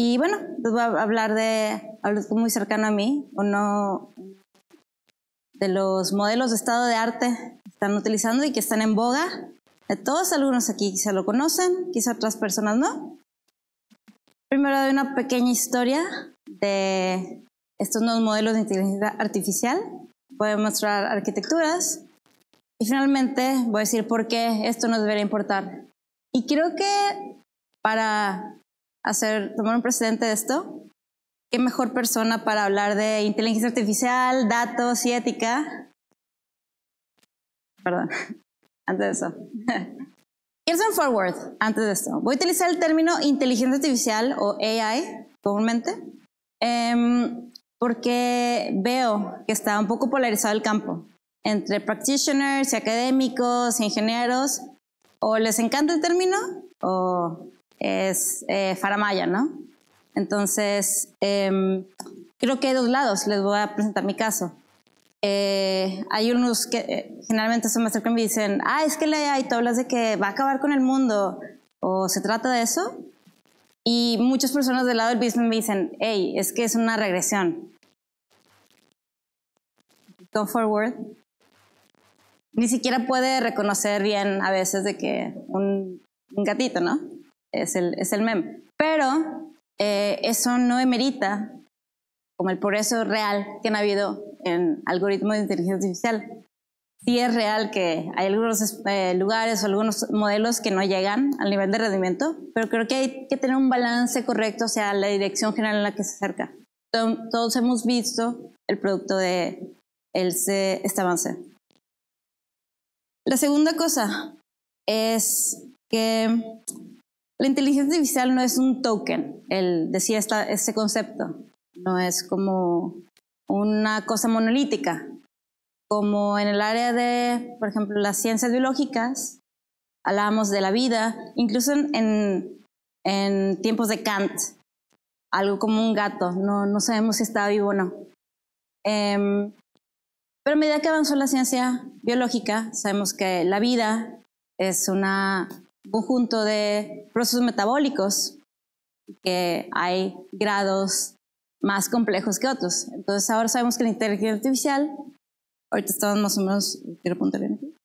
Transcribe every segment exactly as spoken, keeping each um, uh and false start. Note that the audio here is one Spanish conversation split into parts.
Y bueno, les voy a hablar de algo muy cercano a mí, uno de los modelos de estado de arte que están utilizando y que están en boga. De todos, algunos aquí quizá lo conocen, quizá otras personas no. Primero doy una pequeña historia de estos nuevos modelos de inteligencia artificial. Voy a mostrar arquitecturas y finalmente voy a decir por qué esto nos debería importar. Y creo que para hacer, tomar un precedente de esto, qué mejor persona para hablar de inteligencia artificial, datos y ética. Perdón, antes de eso. Here's un forward, antes de esto. Voy a utilizar el término inteligencia artificial o A I comúnmente, eh, porque veo que está un poco polarizado el campo entre practitioners y académicos y ingenieros. O les encanta el término o es eh, faramaya, ¿no? Entonces, eh, creo que hay dos lados. Les voy a presentar mi caso. Eh, hay unos que eh, generalmente se me acercan y me dicen, ah, es que la A I, tú hablas de que va a acabar con el mundo, o se trata de eso. Y muchas personas del lado del business me dicen, hey, es que es una regresión. Go forward. Ni siquiera puede reconocer bien a veces de que un, un gatito, ¿no? Es el, es el meme. Pero eh, eso no emerita como el progreso real que han habido en algoritmos de inteligencia artificial. Sí es real que hay algunos eh, lugares o algunos modelos que no llegan al nivel de rendimiento, pero creo que hay que tener un balance correcto hacia la dirección general en la que se acerca. Todos, todos hemos visto el producto de el, este avance. La segunda cosa es que la inteligencia artificial no es un token, el decir esta, este concepto. No es como una cosa monolítica. Como en el área de, por ejemplo, las ciencias biológicas, hablábamos de la vida, incluso en, en, en tiempos de Kant, algo como un gato, no, no sabemos si está vivo o no. Eh, pero a medida que avanzó la ciencia biológica, sabemos que la vida es una, un conjunto de procesos metabólicos, que hay grados más complejos que otros. Entonces ahora sabemos que la inteligencia artificial, ahorita estamos más o menos, quiero apuntar bien aquí.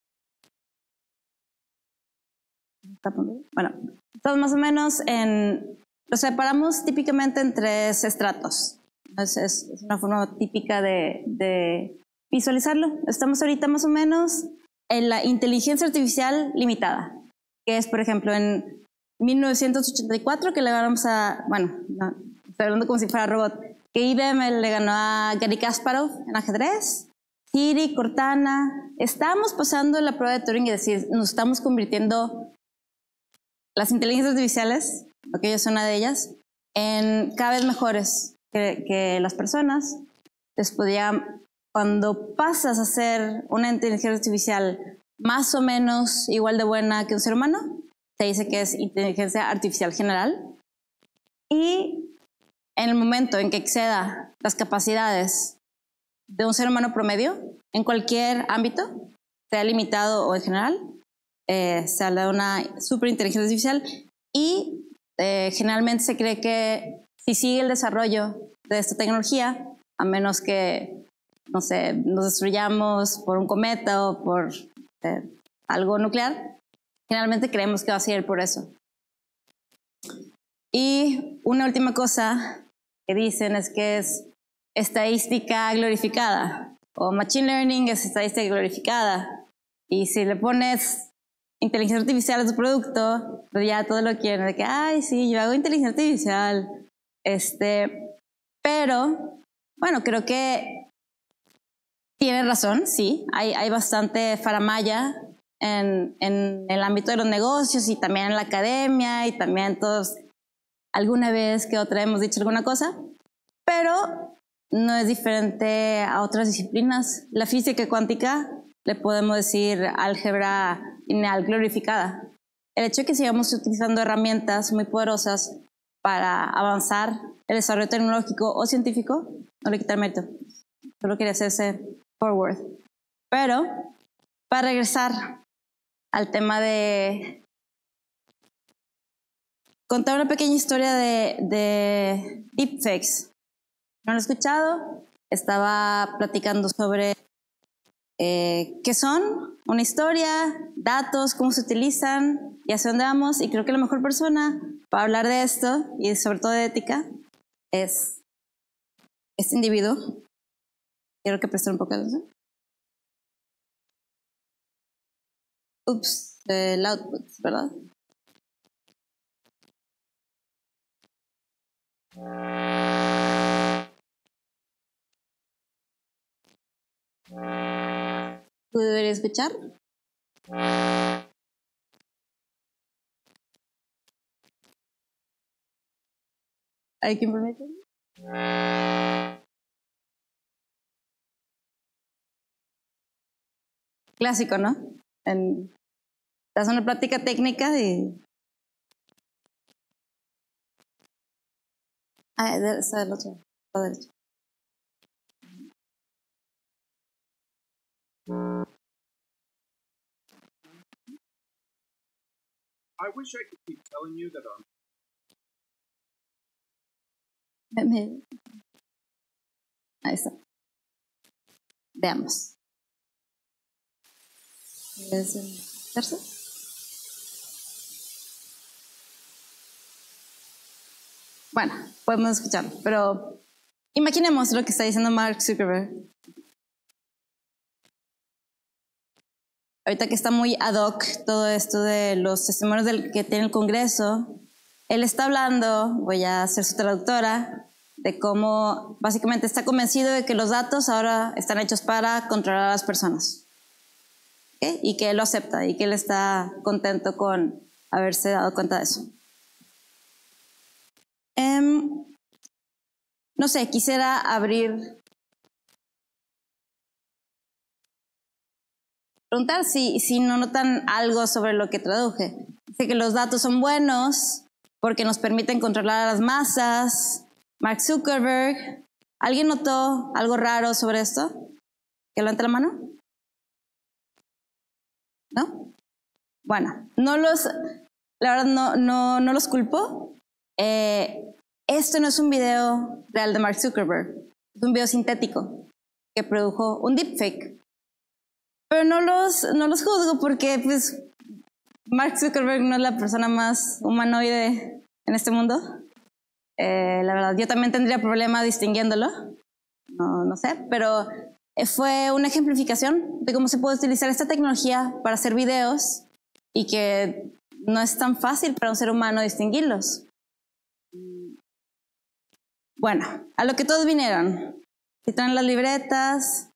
Bueno, estamos más o menos en, lo separamos típicamente en tres estratos. Es, es, es una forma típica de, de visualizarlo. Estamos ahorita más o menos en la inteligencia artificial limitada, que es, por ejemplo, en mil novecientos ochenta y cuatro, que le ganamos a, bueno, no, estoy hablando como si fuera robot, que I B M le ganó a Garry Kasparov en ajedrez, Siri, Cortana. Estamos pasando la prueba de Turing y decir, nos estamos convirtiendo las inteligencias artificiales, porque yo soy una de ellas, en cada vez mejores que, que las personas. Les podía, cuando pasas a ser una inteligencia artificial más o menos igual de buena que un ser humano, se dice que es inteligencia artificial general. Y en el momento en que exceda las capacidades de un ser humano promedio, en cualquier ámbito, sea limitado o en general, eh, se habla de una superinteligencia artificial y eh, generalmente se cree que si sigue el desarrollo de esta tecnología, a menos que, no sé, nos destruyamos por un cometa o por eh, algo nuclear, generalmente creemos que va a seguir por eso. Y una última cosa que dicen es que es estadística glorificada, o machine learning es estadística glorificada. Y si le pones inteligencia artificial a tu producto, pues ya todo lo quieren, de que, ay, sí, yo hago inteligencia artificial. Este, pero, bueno, creo que tiene razón, sí, hay, hay bastante faramaya en, en el ámbito de los negocios y también en la academia y también todos, alguna vez que otra hemos dicho alguna cosa, pero no es diferente a otras disciplinas. La física cuántica le podemos decir álgebra lineal glorificada. El hecho de que sigamos utilizando herramientas muy poderosas para avanzar el desarrollo tecnológico o científico no le quita el mérito. Solo quería hacerse forward. Pero para regresar al tema de contar una pequeña historia de, de deepfakes. ¿No lo he escuchado? Estaba platicando sobre eh, qué son, una historia, datos, cómo se utilizan y hacia dónde vamos. Y creo que la mejor persona para hablar de esto y sobre todo de ética es este individuo. Quiero que presten un poco de atención. Ups, el output, ¿verdad? ¿Podría escuchar? ¿Hay quien permite? Clásico, ¿no? En, estás en una plática técnica y... Ah, está del otro lado derecho. I wish I could keep telling you that I'm... Me, me... Ahí está. Veamos. ¿Es el tercer? Bueno, podemos escucharlo, pero imaginemos lo que está diciendo Mark Zuckerberg. Ahorita que está muy ad hoc todo esto de los testimonios del, que tiene el Congreso, él está hablando, voy a ser su traductora, de cómo básicamente está convencido de que los datos ahora están hechos para controlar a las personas. ¿Okay? Y que él lo acepta y que él está contento con haberse dado cuenta de eso. Um, no sé, quisiera abrir... Preguntar si, si no notan algo sobre lo que traduje. Dice que los datos son buenos porque nos permiten controlar a las masas. Mark Zuckerberg. ¿Alguien notó algo raro sobre esto? ¿Que levante la mano? ¿No? Bueno, no los, la verdad no, no, no los culpo. Eh, este no es un video real de Mark Zuckerberg. Es un video sintético que produjo un deepfake. Pero no los, no los juzgo porque pues, Mark Zuckerberg no es la persona más humanoide en este mundo. Eh, la verdad, yo también tendría problema distinguiéndolo. No, no sé, pero fue una ejemplificación de cómo se puede utilizar esta tecnología para hacer videos y que no es tan fácil para un ser humano distinguirlos. Bueno, a lo que todos vinieron. Si traen las libretas...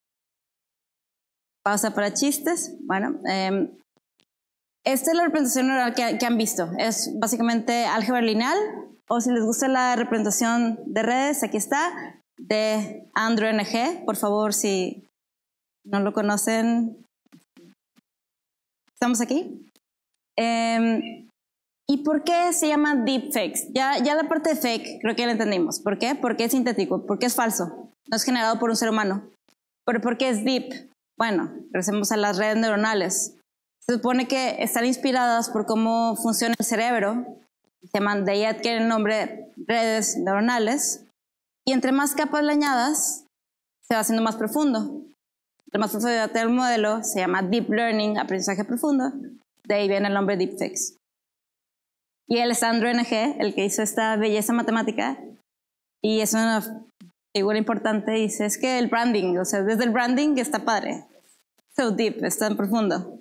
Pausa para chistes. Bueno, eh, esta es la representación oral que, que han visto. Es básicamente álgebra lineal, o si les gusta la representación de redes, aquí está, de Andrew N G. Por favor, si no lo conocen, estamos aquí. Eh, ¿Y por qué se llama deepfakes? Ya, ya la parte de fake creo que ya la entendimos. ¿Por qué? Porque es sintético, porque es falso, no es generado por un ser humano. ¿Pero por qué es deep? Bueno, regresemos a las redes neuronales. Se supone que están inspiradas por cómo funciona el cerebro. Se llaman, de ahí adquieren el nombre redes neuronales. Y entre más capas le añadas, se va haciendo más profundo. Entre más profundidad del modelo, se llama deep learning, aprendizaje profundo. De ahí viene el nombre deepfakes. Y él es Andrew N G, el que hizo esta belleza matemática. Y es una figura importante. Dice, es que el branding, o sea, desde el branding está padre. So deep, es tan profundo.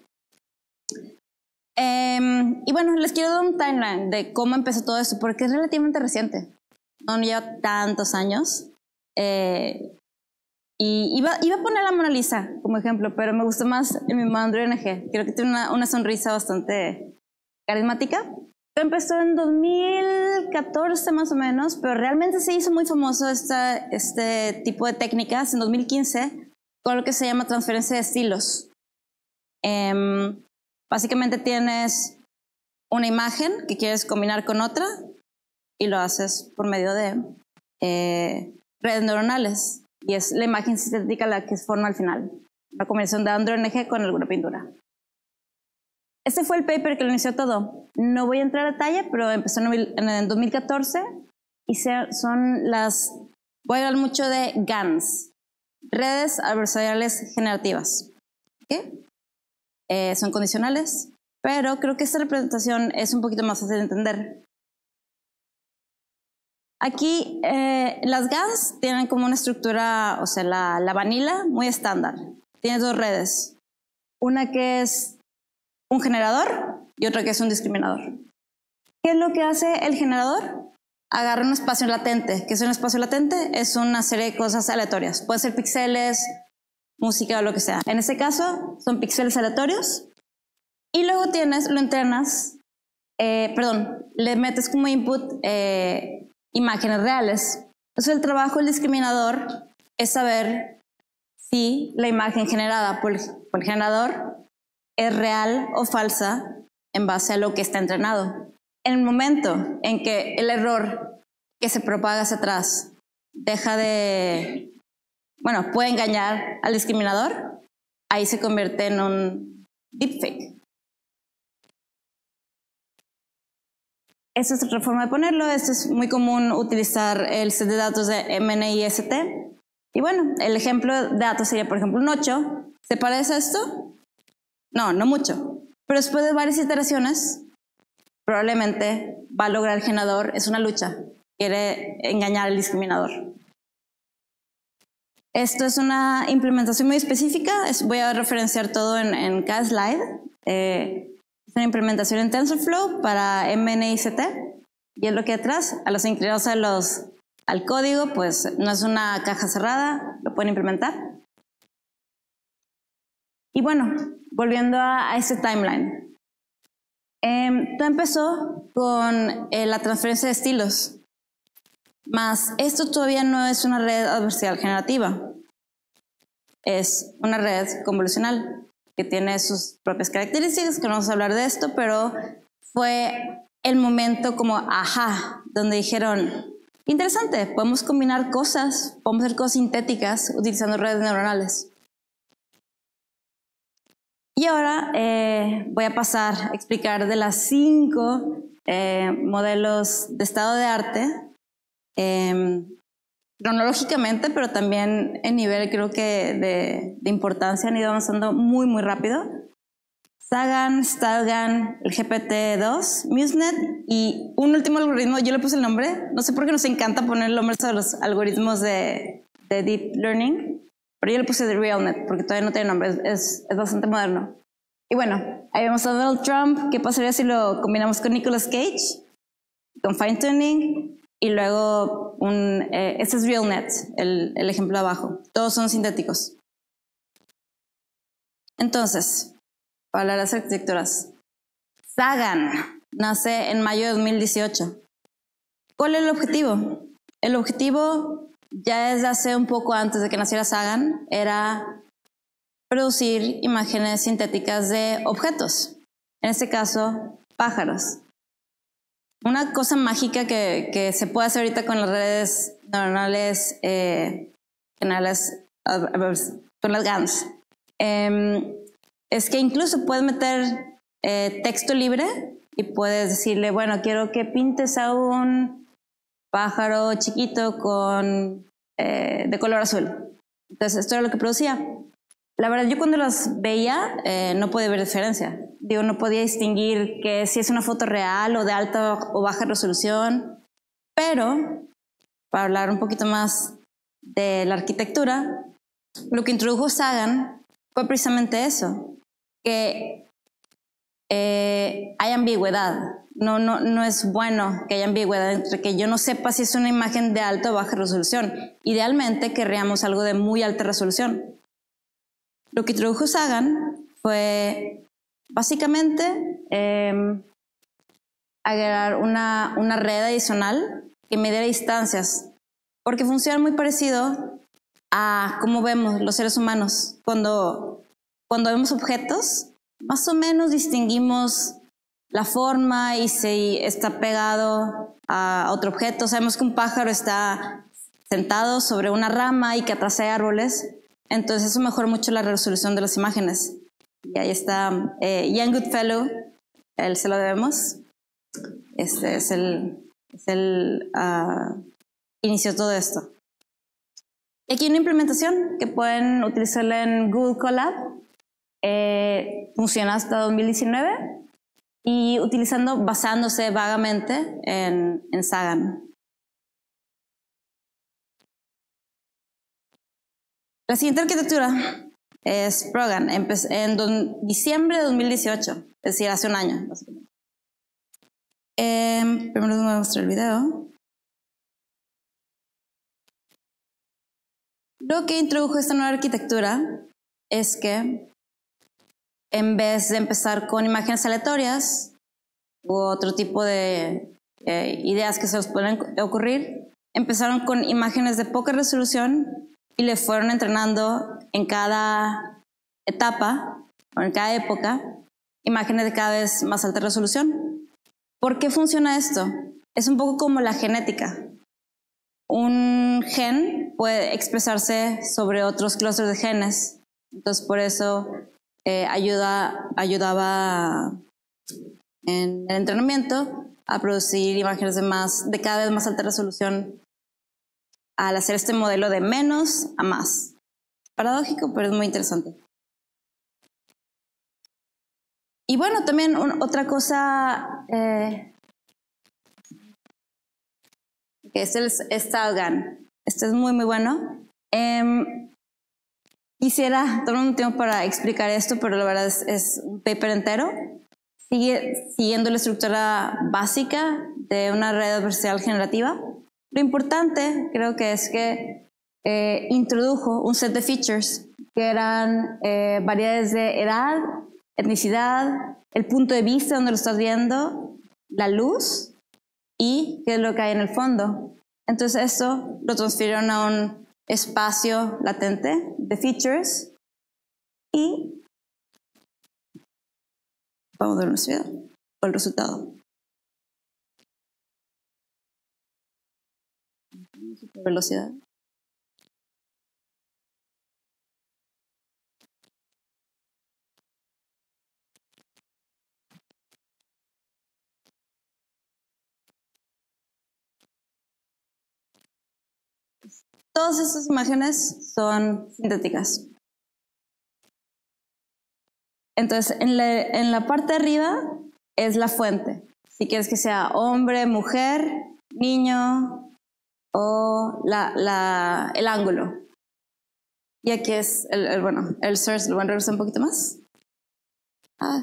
Eh, y bueno, les quiero dar un timeline de cómo empezó todo esto, porque es relativamente reciente. No lleva tantos años. Eh, y iba, iba a poner a Mona Lisa como ejemplo, pero me gustó más el mismo Andrew N G. Creo que tiene una, una sonrisa bastante carismática. Empezó en dos mil catorce más o menos, pero realmente se hizo muy famoso esta, este tipo de técnicas en dos mil quince con lo que se llama transferencia de estilos. Eh, básicamente tienes una imagen que quieres combinar con otra y lo haces por medio de eh, redes neuronales y es la imagen sintética la que se forma al final, la combinación de Andrew N G con alguna pintura. Este fue el paper que lo inició todo. No voy a entrar a detalle, pero empezó en el dos mil catorce y son las... Voy a hablar mucho de G A N s, redes adversariales generativas. ¿Okay? Eh, son condicionales, pero creo que esta representación es un poquito más fácil de entender. Aquí eh, las G A N s tienen como una estructura, o sea, la, la vanilla muy estándar. Tiene dos redes. Una que es un generador y otra que es un discriminador. ¿Qué es lo que hace el generador? Agarra un espacio latente. ¿Qué es un espacio latente? Es una serie de cosas aleatorias. Puede ser píxeles, música o lo que sea. En este caso son píxeles aleatorios. Y luego tienes, lo entrenas, eh, perdón, le metes como input eh, imágenes reales. Entonces el trabajo del discriminador es saber si la imagen generada por el, por el generador es real o falsa en base a lo que está entrenado. En el momento en que el error que se propaga hacia atrás deja de, bueno, puede engañar al discriminador, ahí se convierte en un deepfake. Esta es otra forma de ponerlo. Esto es muy común utilizar el set de datos de M N I S T. Y bueno, el ejemplo de datos sería, por ejemplo, un ocho. ¿Se parece a esto? No, no mucho. Pero después de varias iteraciones, probablemente va a lograr el generador. Es una lucha. Quiere engañar al discriminador. Esto es una implementación muy específica. Es, voy a referenciar todo en, en cada slide. Eh, es una implementación en TensorFlow para M N I S T. Y es lo que hay atrás. A los inclinados a los, al código, pues no es una caja cerrada. Lo pueden implementar. Y bueno, volviendo a, a este timeline. Eh, todo empezó con eh, la transferencia de estilos. Más esto todavía no es una red adversarial generativa. Es una red convolucional que tiene sus propias características, que no vamos a hablar de esto, pero fue el momento como ajá, donde dijeron, interesante, podemos combinar cosas, podemos hacer cosas sintéticas utilizando redes neuronales. Y ahora eh, voy a pasar a explicar de las cinco eh, modelos de estado de arte, eh, cronológicamente, pero también en nivel, creo que de, de importancia, han ido avanzando muy, muy rápido. Sagan, Stalgan, el G P T dos, MuseNet y un último algoritmo, yo le puse el nombre, no sé por qué nos encanta poner nombres a los algoritmos de, de Deep Learning, pero yo le puse de RealNet porque todavía no tiene nombre, es, es bastante moderno. Y bueno, ahí vemos a Donald Trump. ¿Qué pasaría si lo combinamos con Nicolas Cage? Con fine tuning. Y luego, un, eh, este es RealNet, el, el ejemplo de abajo. Todos son sintéticos. Entonces, para hablar de las arquitecturas. Sagan nace en mayo de dos mil dieciocho. ¿Cuál es el objetivo? El objetivo, ya desde hace un poco antes de que naciera Sagan, era producir imágenes sintéticas de objetos. En este caso, pájaros. Una cosa mágica que, que se puede hacer ahorita con las redes neuronales eh, generales, con las G A N s, eh, es que incluso puedes meter eh, texto libre y puedes decirle, bueno, quiero que pintes a un pájaro chiquito con, eh, de color azul. Entonces, esto era lo que producía. La verdad, yo cuando las veía eh, no podía ver diferencia. Digo, no podía distinguir que si es una foto real o de alta o baja resolución. Pero, para hablar un poquito más de la arquitectura, lo que introdujo Sagan fue precisamente eso, que eh, hay ambigüedad. No, no, no es bueno que haya ambigüedad entre que yo no sepa si es una imagen de alta o baja resolución. Idealmente querríamos algo de muy alta resolución. Lo que introdujo Sagan fue básicamente eh, agregar una, una red adicional que midiera distancias, porque funciona muy parecido a cómo vemos los seres humanos. Cuando, cuando vemos objetos, más o menos distinguimos la forma y si está pegado a otro objeto. Sabemos que un pájaro está sentado sobre una rama y que atrás hay árboles. Entonces eso mejora mucho la resolución de las imágenes. Y ahí está eh, Ian Goodfellow él se lo debemos. Este es el, es el uh, inició todo esto. Y aquí hay una implementación que pueden utilizarla en Google Colab. Eh, funciona hasta dos mil diecinueve y utilizando, basándose vagamente en, en Sagan. La siguiente arquitectura es Progan, empecé en don, diciembre de dos mil dieciocho, es decir, hace un año, básicamente. Eh, primero les voy a mostrar el video. Lo que introdujo esta nueva arquitectura es que en vez de empezar con imágenes aleatorias u otro tipo de eh, ideas que se les pueden ocurrir, empezaron con imágenes de poca resolución y le fueron entrenando en cada etapa o en cada época imágenes de cada vez más alta resolución. ¿Por qué funciona esto? Es un poco como la genética. Un gen puede expresarse sobre otros clústeres de genes. Entonces, por eso eh, ayuda, ayudaba en el entrenamiento a producir imágenes de, más, de cada vez más alta resolución al hacer este modelo de menos a más. Paradójico, pero es muy interesante. Y bueno, también un, otra cosa eh, que es el Sagan. Este es muy, muy bueno. Eh, quisiera tomar un tiempo para explicar esto, pero la verdad es, es un paper entero. Sigue siguiendo la estructura básica de una red adversarial generativa. Lo importante creo que es que eh, introdujo un set de features que eran eh, variedades de edad, etnicidad, el punto de vista donde lo estás viendo, la luz y qué es lo que hay en el fondo. Entonces esto lo transfirieron a un espacio latente de features y vamos a ver una video o el resultado. Velocidad. Todas estas imágenes son sintéticas. Entonces, en la, en la parte de arriba es la fuente. Si quieres que sea hombre, mujer, niño o la, la, el ángulo. Y aquí es, el, el, bueno, el source, lo voy a regresar un poquito más. Ah.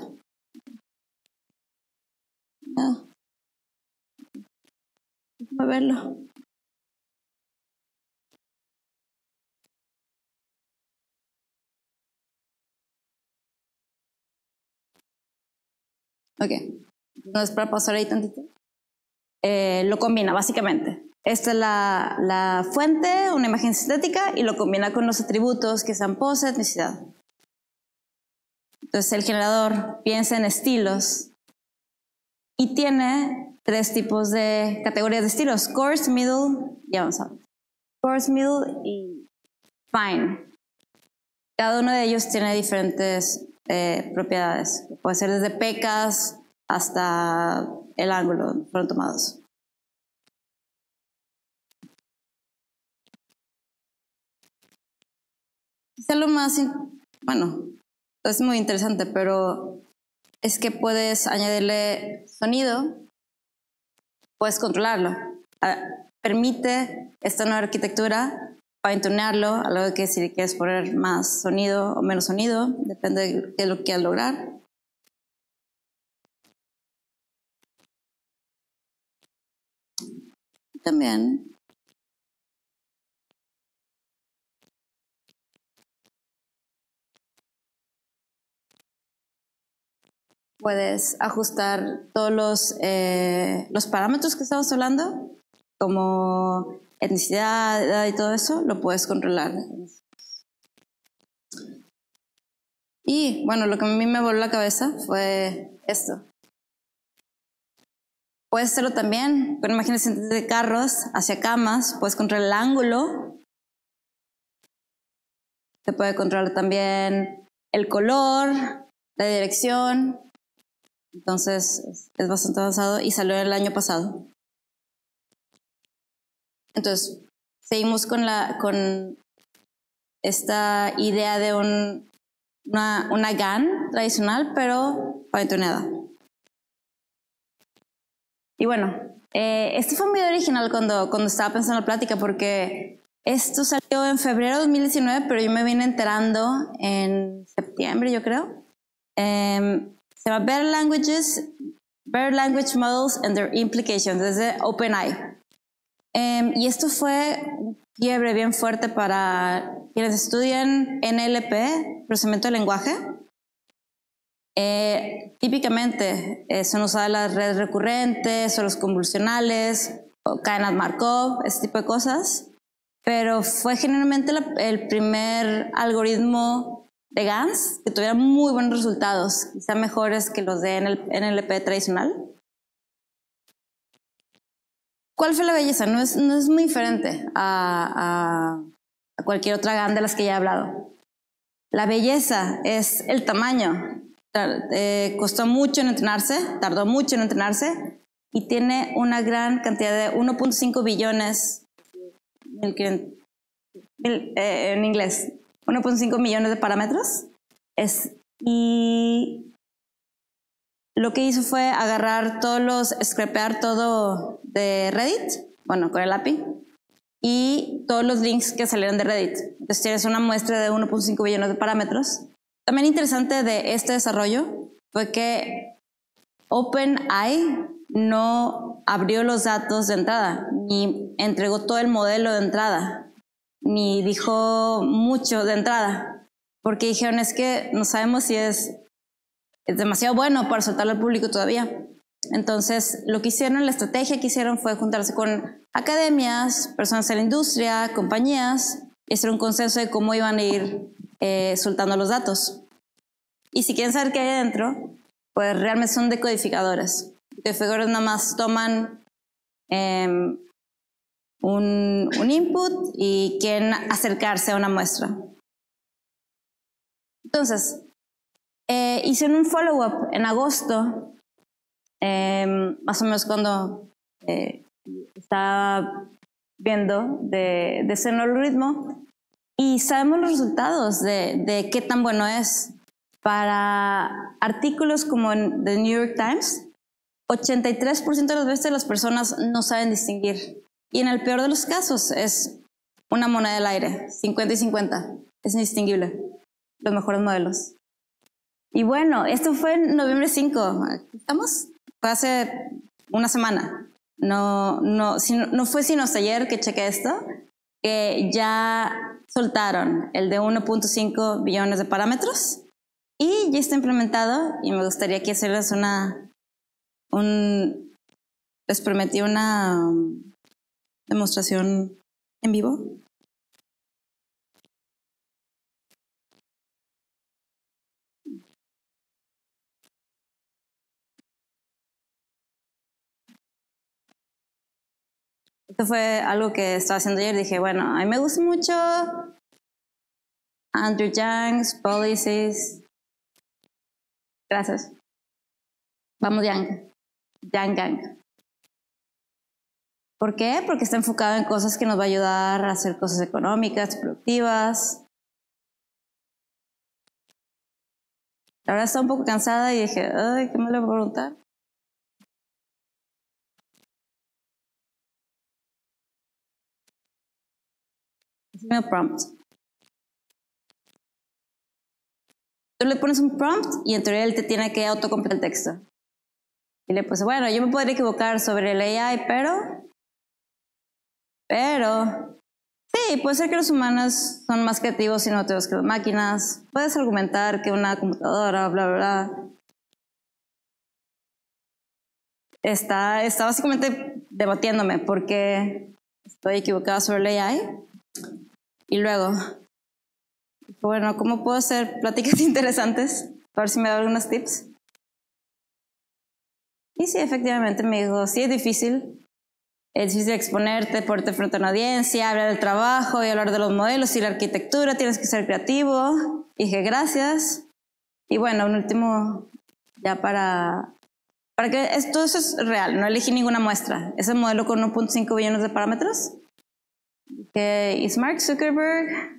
No. Déjame verlo. Ok, no es para pasar ahí tantito. Eh, lo combina básicamente. Esta es la, la fuente, una imagen sintética, y lo combina con los atributos que sean pose, etnicidad. Entonces el generador piensa en estilos y tiene tres tipos de categorías de estilos: coarse, middle y avanzado. Coarse, middle y fine. Cada uno de ellos tiene diferentes eh, propiedades. Puede ser desde pecas hasta el ángulo, fueron tomados. Quizá lo más, bueno, es muy interesante, pero es que puedes añadirle sonido, puedes controlarlo. Permite esta nueva arquitectura para intonarlo, a lo que si le quieres poner más sonido o menos sonido, depende de lo que quieras lograr. También puedes ajustar todos los, eh, los parámetros que estamos hablando, como etnicidad, edad y todo eso, lo puedes controlar. Y bueno, lo que a mí me voló la cabeza fue esto. Puedes hacerlo también con imágenes de carros hacia camas, puedes controlar el ángulo, se puede controlar también el color, la dirección, Entonces es bastante avanzado y salió el año pasado. Entonces seguimos con, la, con esta idea de un, una, una G A N tradicional, pero fine-tuneada. Y bueno, eh, este fue muy original cuando, cuando estaba pensando en la plática, porque esto salió en febrero de dos mil diecinueve, pero yo me vine enterando en septiembre, yo creo. Eh, se llama Better Languages, Better Language Models and Their Implications, desde OpenAI. Eh, y esto fue un quiebre bien fuerte para quienes estudian N L P, procesamiento de lenguaje. Eh, típicamente eh, son usadas las redes recurrentes o los convolucionales o cadenas Markov, ese tipo de cosas, pero fue generalmente la, el primer algoritmo de G A N S que tuviera muy buenos resultados, quizá mejores que los de N L P tradicional. ¿Cuál fue la belleza? No es, no es muy diferente a, a, a cualquier otra G A N de las que ya he hablado. La belleza es el tamaño. Eh, costó mucho en entrenarse, tardó mucho en entrenarse y tiene una gran cantidad de uno punto cinco billones mil, mil, eh, en inglés, uno punto cinco millones de parámetros. Es, y lo que hizo fue agarrar todos los, scrapear todo de Reddit, bueno, con el A P I, y todos los links que salieron de Reddit. Entonces tienes una muestra de uno punto cinco billones de parámetros. También interesante de este desarrollo fue que OpenAI no abrió los datos de entrada, ni entregó todo el modelo de entrada, ni dijo mucho de entrada, porque dijeron es que no sabemos si es, es demasiado bueno para soltarlo al público todavía. Entonces lo que hicieron, la estrategia que hicieron fue juntarse con academias, personas de la industria, compañías, y hacer un consenso de cómo iban a ir Eh, soltando los datos. Y si quieren saber qué hay adentro, pues realmente son decodificadores. Decodificadores nada más toman eh, un, un input y quieren acercarse a una muestra. Entonces, eh, hicieron un follow-up en agosto, eh, más o menos cuando eh, estaba viendo de, de ese algoritmo. Y sabemos los resultados de, de qué tan bueno es. Para artículos como en The New York Times, ochenta y tres por ciento de las veces las personas no saben distinguir. Y en el peor de los casos es una moneda del aire, cincuenta y cincuenta. Es indistinguible. Los mejores modelos. Y bueno, esto fue en noviembre cinco. ¿Estamos? Fue hace una semana. No, no, sino, no fue sino hasta ayer que chequé esto, que ya soltaron el de uno punto cinco billones de parámetros y ya está implementado, y me gustaría aquí hacerles una un, les prometí una um, demostración en vivo. Esto fue algo que estaba haciendo ayer. Dije, bueno, a mí me gusta mucho Andrew Yang's policies. Gracias. Vamos, Yang. Yang Gang. ¿Por qué? Porque está enfocado en cosas que nos va a ayudar a hacer cosas económicas, productivas. La verdad estaba un poco cansada y dije, ay, ¿qué me le voy a preguntar? Hicime un prompt. Tú le pones un prompt y en teoría él te tiene que autocompletar el texto. Y le puse, bueno, yo me podría equivocar sobre el A I, pero... Pero... Sí, puede ser que los humanos son más creativos y innovativos que las máquinas. Puedes argumentar que una computadora, bla, bla, bla. Está, está básicamente debatiéndome porque estoy equivocada sobre el A I. Y luego, bueno, ¿cómo puedo hacer pláticas interesantes? A ver si me da algunos tips. Y sí, efectivamente me dijo, sí es difícil. Es difícil exponerte, ponerte frente a una audiencia, hablar del trabajo y hablar de los modelos y la arquitectura, tienes que ser creativo. Y dije, gracias. Y bueno, un último, ya para Para que esto eso es real, no elegí ninguna muestra. Es el modelo con uno punto cinco billones de parámetros. Que is Mark Zuckerberg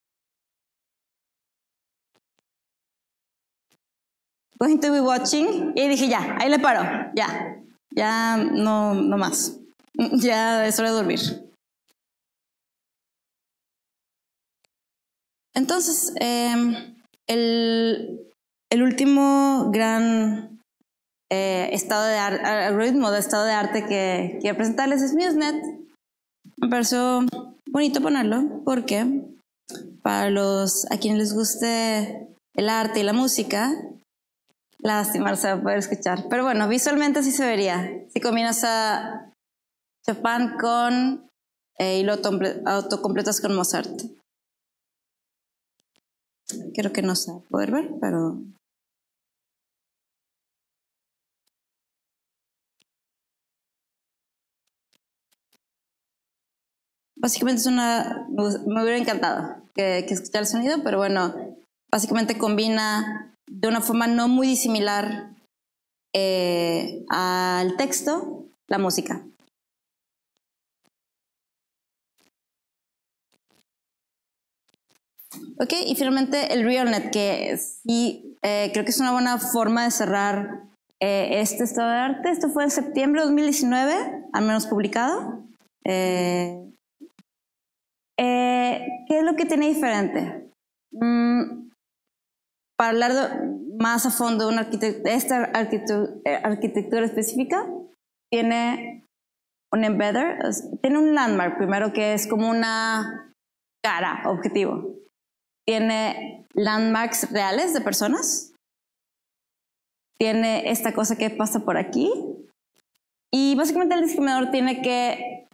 going to be watching. Y dije, ya, ahí le paro, ya, ya no, no más. Ya es hora de dormir. Entonces, eh, el, el último gran eh, estado de arte, algoritmo de estado de arte que quiero presentarles es MuseNet. Me pareció bonito ponerlo porque para los a quienes les guste el arte y la música, lástima, no se va a poder escuchar. Pero bueno, visualmente así se vería. Si combinas a Chopin con eh, y lo autocompletas con Mozart. Creo que no se va a poder ver, pero... Básicamente es una... Me hubiera encantado que, que escuchar el sonido, pero bueno, básicamente combina de una forma no muy disimilar eh, al texto la música. Ok, y finalmente el RealNet, que sí eh, creo que es una buena forma de cerrar eh, este estado de arte. Esto fue en septiembre de dos mil diecinueve, al menos publicado. Eh, eh, ¿Qué es lo que tiene diferente? Mm, para hablar de, más a fondo de una arquitect esta arquitectura, arquitectura específica, tiene un embedder, tiene un landmark primero que es como una cara, objetivo. Tiene landmarks reales de personas. Tiene esta cosa que pasa por aquí. Y básicamente el discriminador tiene que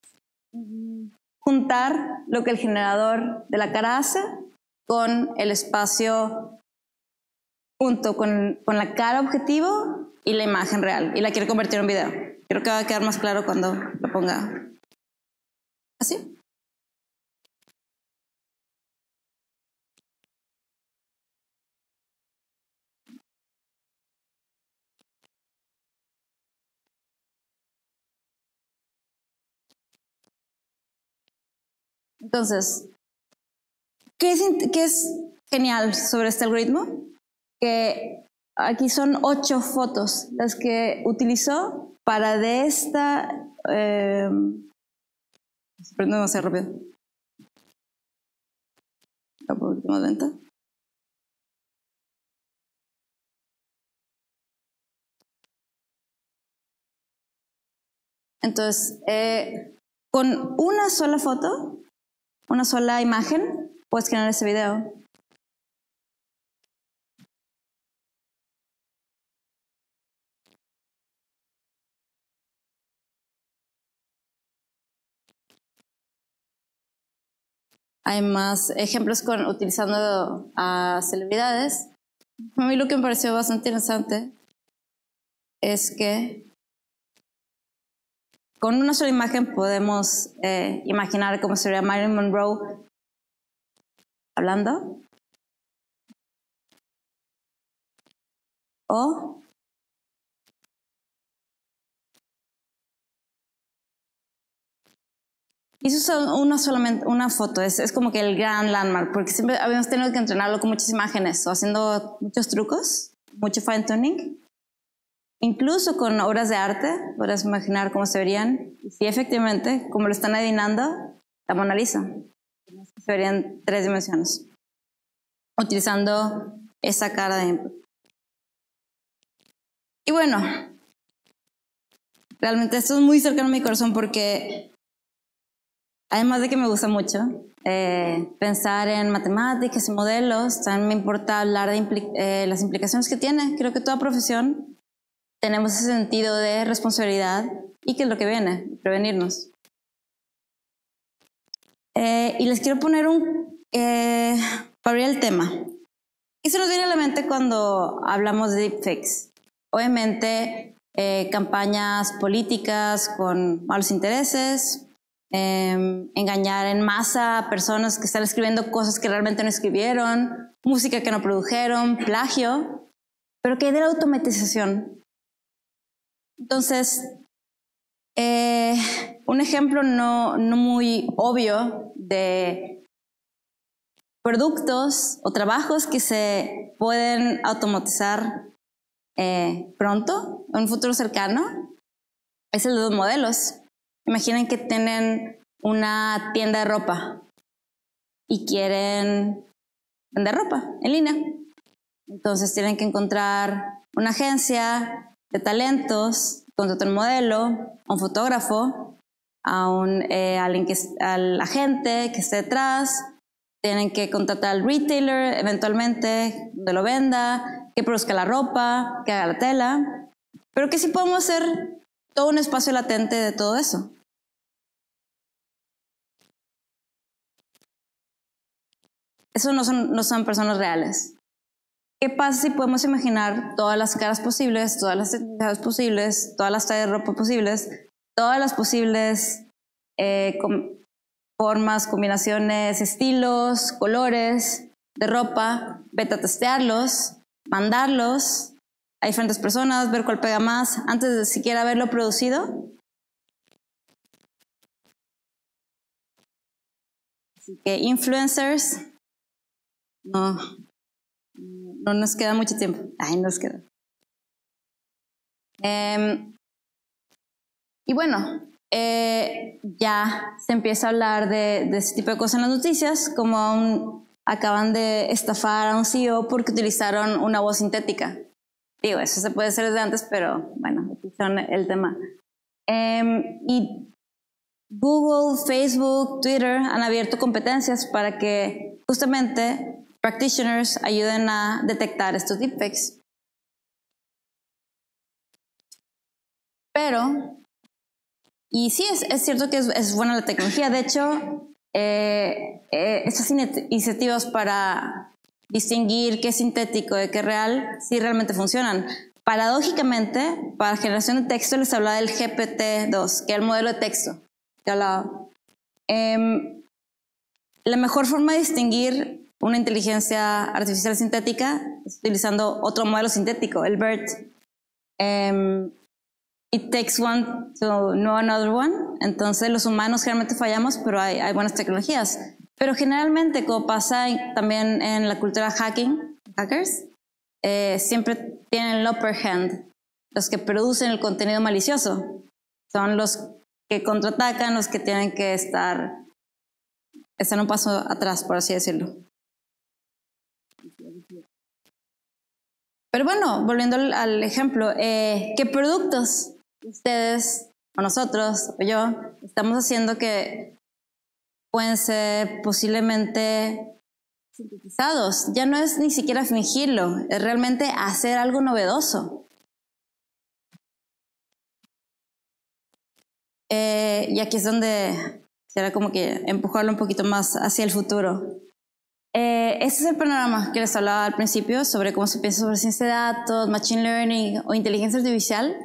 juntar lo que el generador de la cara hace con el espacio junto con, con la cara objetivo y la imagen real. Y la quiere convertir en video. Creo que va a quedar más claro cuando lo ponga así. Entonces, ¿qué es, ¿qué es genial sobre este algoritmo? Que aquí son ocho fotos las que utilizó para de esta... Eh, prendo demasiado rápido. Un poquito más lenta. Entonces, eh, con una sola foto, una sola imagen, puedes generar ese video. Hay más ejemplos con, utilizando a celebridades. A mí lo que me pareció bastante interesante es que con una sola imagen podemos eh, imaginar cómo sería Marilyn Monroe hablando. O hizo una solamente una foto, es, es como que el gran landmark, porque siempre habíamos tenido que entrenarlo con muchas imágenes o haciendo muchos trucos, mucho fine tuning. Incluso con obras de arte, podrás imaginar cómo se verían. Y sí, efectivamente, como lo están adivinando, la Mona Lisa. Se verían en tres dimensiones. Utilizando esa cara de input. Y bueno, realmente esto es muy cercano a mi corazón porque, además de que me gusta mucho eh, pensar en matemáticas y modelos, también me importa hablar de impli eh, las implicaciones que tiene. Creo que toda profesión tenemos ese sentido de responsabilidad y que es lo que viene, prevenirnos. Eh, y les quiero poner un, eh, para abrir el tema. ¿Qué se nos viene a la mente cuando hablamos de deepfakes? Obviamente, eh, campañas políticas con malos intereses, eh, engañar en masa a personas que están escribiendo cosas que realmente no escribieron, música que no produjeron, plagio. Pero ¿qué hay de la automatización? Entonces, eh, un ejemplo no, no muy obvio de productos o trabajos que se pueden automatizar eh, pronto, en un futuro cercano, es el de los modelos. Imaginen que tienen una tienda de ropa y quieren vender ropa en línea. Entonces tienen que encontrar una agencia de talentos, contratar un modelo, a un fotógrafo, a un eh, alguien que, al agente que esté detrás. Tienen que contratar al retailer eventualmente, donde lo venda, que produzca la ropa, que haga la tela. Pero que sí podemos hacer todo un espacio latente de todo eso. Eso no son, no son personas reales. ¿Qué pasa si podemos imaginar todas las caras posibles, todas las identidades posibles, todas las tallas de ropa posibles, todas las posibles eh, com formas, combinaciones, estilos, colores de ropa, beta testearlos, mandarlos a diferentes personas, ver cuál pega más, antes de siquiera haberlo producido? Así que influencers, no, no nos queda mucho tiempo. Ay, nos queda. Eh, y bueno, eh, ya se empieza a hablar de, de este tipo de cosas en las noticias, como un, acaban de estafar a un C E O porque utilizaron una voz sintética. Digo, eso se puede hacer desde antes, pero bueno, utilizaron el tema. Eh, y Google, Facebook, Twitter han abierto competencias para que justamente practitioners ayuden a detectar estos deepfakes. Pero, y sí, es, es cierto que es, es buena la tecnología. De hecho, eh, eh, estas iniciativas para distinguir qué es sintético de qué es real, sí realmente funcionan. Paradójicamente, para generación de texto les hablaba del G P T dos, que es el modelo de texto. Eh, la mejor forma de distinguir una inteligencia artificial sintética es utilizando otro modelo sintético, el BERT. Um, it takes one to know another one. Entonces los humanos generalmente fallamos, pero hay, hay buenas tecnologías. Pero generalmente, como pasa en, también en la cultura hacking, hackers, eh, siempre tienen el upper hand. Los que producen el contenido malicioso son los que contraatacan, los que tienen que estar, estar un paso atrás, por así decirlo. Pero bueno, volviendo al, al ejemplo, eh, ¿qué productos ustedes o nosotros o yo estamos haciendo que pueden ser posiblemente sintetizados? Ya no es ni siquiera fingirlo, es realmente hacer algo novedoso. Eh, y aquí es donde será como que empujarlo un poquito más hacia el futuro. Eh, este es el panorama que les hablaba al principio sobre cómo se piensa sobre ciencia de datos, machine learning o inteligencia artificial.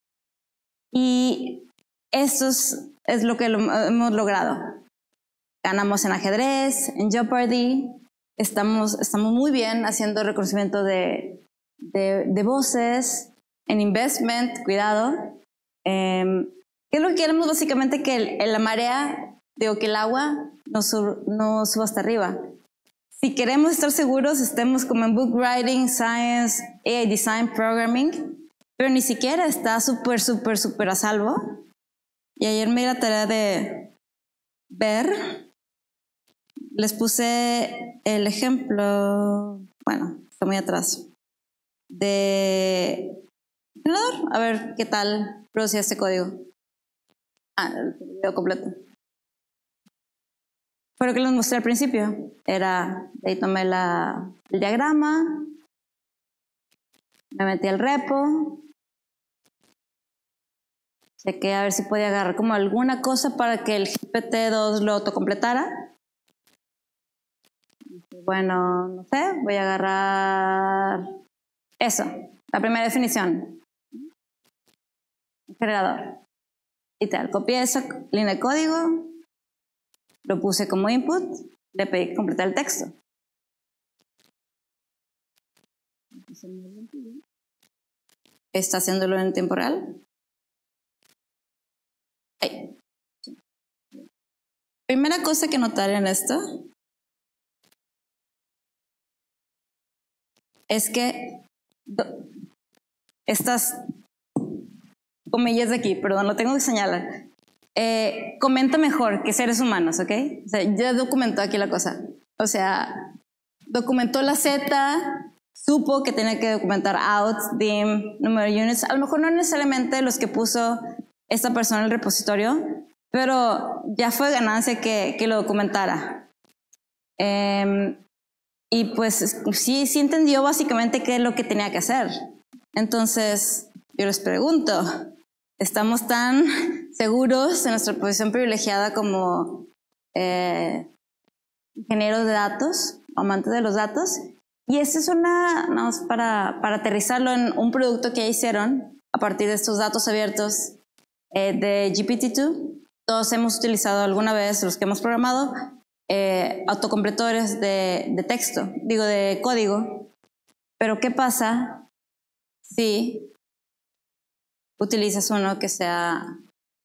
Y esto es, es lo que lo, hemos logrado. Ganamos en ajedrez, en Jeopardy, estamos, estamos muy bien haciendo reconocimiento de, de, de voces, en investment, cuidado. Eh, ¿Qué es lo que queremos? Básicamente que el, la marea, digo, que el agua no, sub, no suba hasta arriba. Si queremos estar seguros, estemos como en book writing, science, A I design, programming, pero ni siquiera está súper, súper, súper a salvo. Y ayer me di la tarea de ver, les puse el ejemplo, bueno, está muy atrás, de generador, a ver qué tal producía este código. Ah, el video completo. Fue lo que les mostré al principio. Era, ahí tomé la, el diagrama, me metí al repo, chequé a ver si podía agarrar como alguna cosa para que el G P T dos lo autocompletara. Bueno, no sé, voy a agarrar eso, la primera definición. Generador. Y tal, copié esa línea de código, lo puse como input, le pedí que completara el texto. Está haciéndolo en tiempo real. Ay. Primera cosa que notar en esto es que estas comillas de aquí, perdón, lo tengo que señalar, eh, comenta mejor que seres humanos, ¿ok? O sea, ya documentó aquí la cosa. O sea, documentó la Z, supo que tenía que documentar out, dim, número de units. A lo mejor no necesariamente los que puso esta persona en el repositorio, pero ya fue ganancia que, que lo documentara. Eh, y pues sí, sí entendió básicamente qué es lo que tenía que hacer. Entonces, yo les pregunto, ¿estamos tan seguros en nuestra posición privilegiada como eh, ingenieros de datos, amantes de los datos? Y esta es una, no, para, para aterrizarlo en un producto que ya hicieron a partir de estos datos abiertos eh, de G P T dos. Todos hemos utilizado alguna vez, los que hemos programado, eh, autocompletadores de, de texto, digo de código. Pero ¿qué pasa si utilizas uno que sea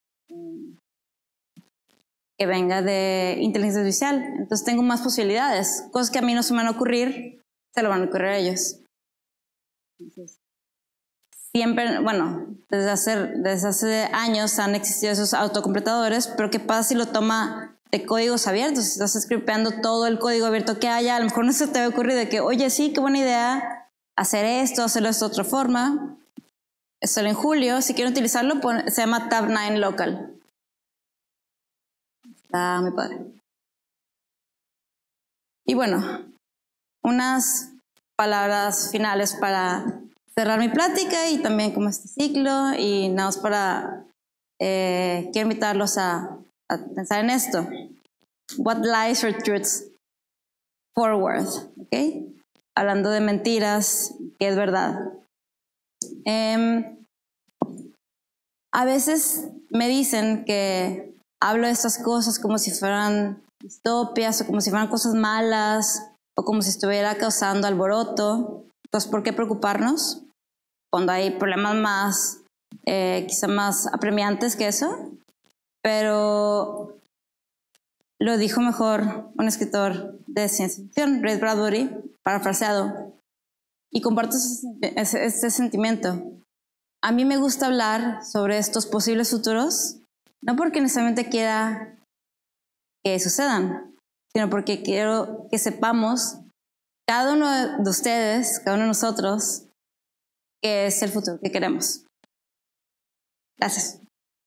que venga de inteligencia artificial? Entonces tengo más posibilidades. Cosas que a mí no se me van a ocurrir, se lo van a ocurrir a ellos. Entonces, siempre, bueno, desde hace, desde hace años han existido esos autocompletadores, pero ¿qué pasa si lo toma de códigos abiertos? Si estás scripteando todo el código abierto que haya, a lo mejor no se te va a ocurrir de que, oye, sí, qué buena idea hacer esto, hacerlo de esta otra forma. Esto en julio, si quieren utilizarlo, se llama Tab nueve Local. Está muy padre. Y bueno, unas palabras finales para cerrar mi plática y también como este ciclo, y nada más para, eh, quiero invitarlos a, a pensar en esto. What lies or truths forward, ¿ok? Hablando de mentiras, ¿qué es verdad? Eh, a veces me dicen que hablo de estas cosas como si fueran distopias o como si fueran cosas malas o como si estuviera causando alboroto. Entonces, ¿por qué preocuparnos cuando hay problemas más, eh, quizá más apremiantes que eso? Pero lo dijo mejor un escritor de ciencia ficción, Ray Bradbury, parafraseado, y comparto ese, ese sentimiento. A mí me gusta hablar sobre estos posibles futuros, no porque necesariamente quiera que sucedan, sino porque quiero que sepamos, cada uno de ustedes, cada uno de nosotros, qué es el futuro que queremos. Gracias.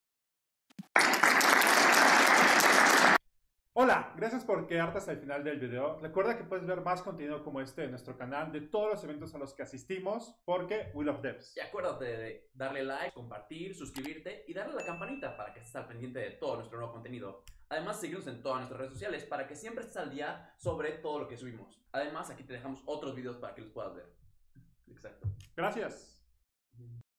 Hola, gracias por quedarte hasta el final del video. Recuerda que puedes ver más contenido como este en nuestro canal de todos los eventos a los que asistimos, porque we love devs. Y acuérdate de darle like, compartir, suscribirte y darle a la campanita para que estés al pendiente de todo nuestro nuevo contenido. Además, síguenos en todas nuestras redes sociales para que siempre estés al día sobre todo lo que subimos. Además, aquí te dejamos otros videos para que los puedas ver. Exacto. Gracias.